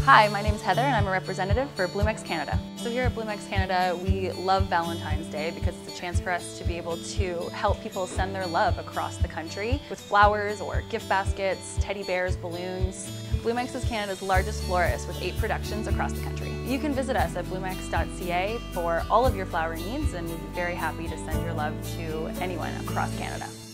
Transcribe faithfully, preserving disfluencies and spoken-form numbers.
Hi, my name is Heather and I'm a representative for BloomEx Canada. So here at BloomEx Canada, we love Valentine's Day because it's a chance for us to be able to help people send their love across the country with flowers or gift baskets, teddy bears, balloons. BloomEx is Canada's largest florist with eight productions across the country. You can visit us at bloomex dot c a for all of your flower needs, and we'd be very happy to send your love to anyone across Canada.